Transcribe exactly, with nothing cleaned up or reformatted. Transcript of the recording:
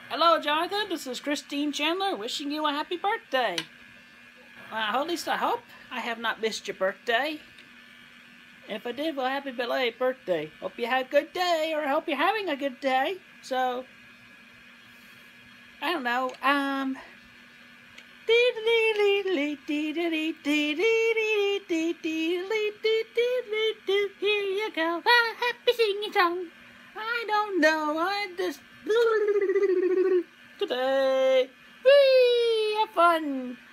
Hello, Jonathan. This is Christine Chandler wishing you a happy birthday. Well, at least I hope I have not missed your birthday. If I did, well, happy belated birthday. Hope you had a good day, or I hope you're having a good day. So, I don't know. Um. Here you go. A happy singing song. I don't know. I just today. Whee! Have fun.